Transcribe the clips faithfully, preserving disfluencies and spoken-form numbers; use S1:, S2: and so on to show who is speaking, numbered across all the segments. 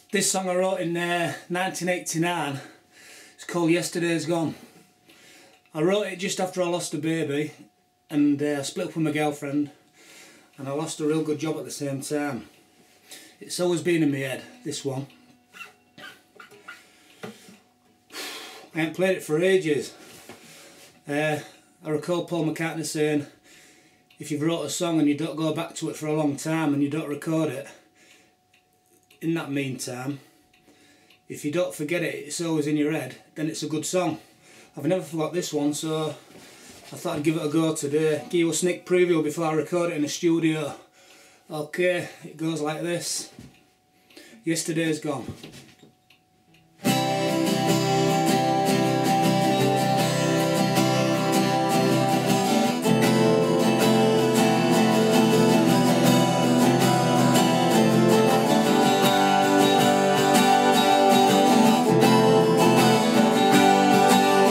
S1: This song I wrote in uh, nineteen eighty-nine. It's called Yesterday's Gone. I wrote it just after I lost a baby, and uh, I split up with my girlfriend, and I lost a real good job at the same time. It's always been in my head, this one. I ain't played it for ages. Uh, I recall Paul McCartney saying, if you've wrote a song and you don't go back to it for a long time and you don't record it, in that meantime, if you don't forget it, it's always in your head, then it's a good song. I've never forgot this one, so I thought I'd give it a go today. Give you a sneak preview before I record it in the studio. Okay, it goes like this. Yesterday's gone.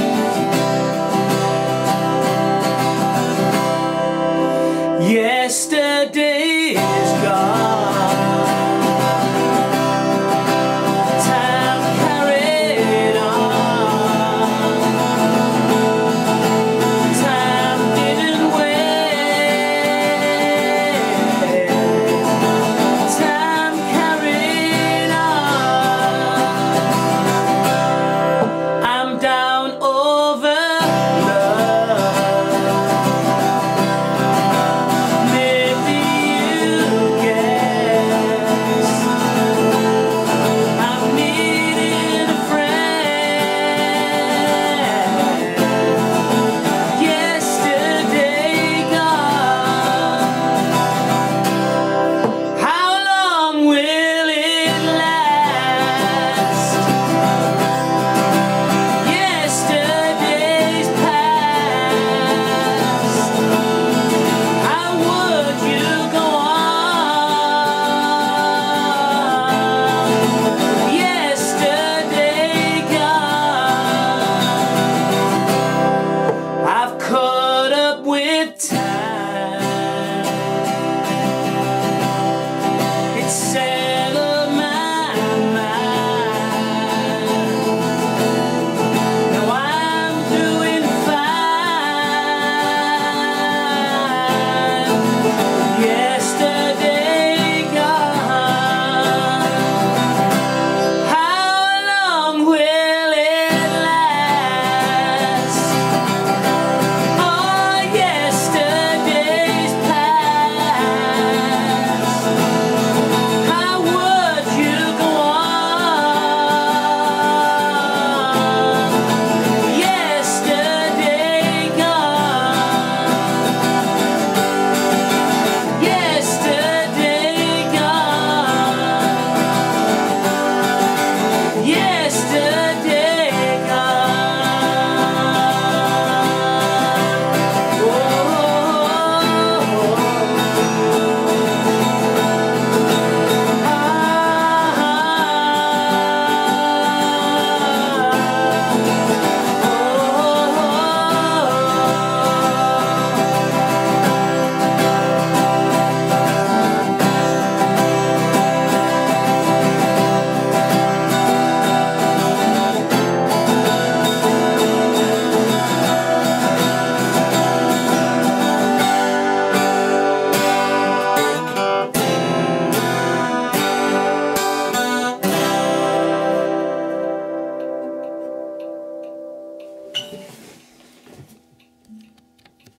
S1: Yesterday's